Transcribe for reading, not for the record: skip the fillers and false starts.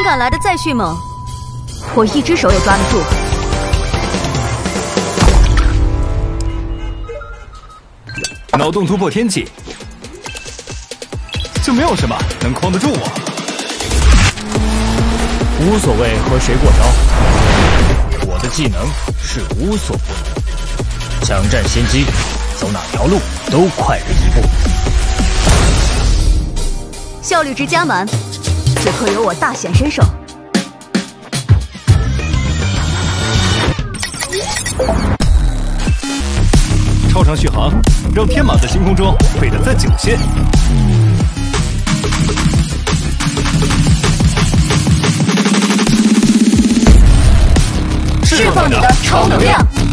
敢来的再迅猛，我一只手也抓得住。 脑洞突破天际，就没有什么能框得住我。 无所谓和谁过招，我的技能是无所不能，抢占先机，走哪条路都快人一步。 效率值加满，此刻由我大显身手。 超长续航，让天马在星空中飞得再久些。 释放你的超能量。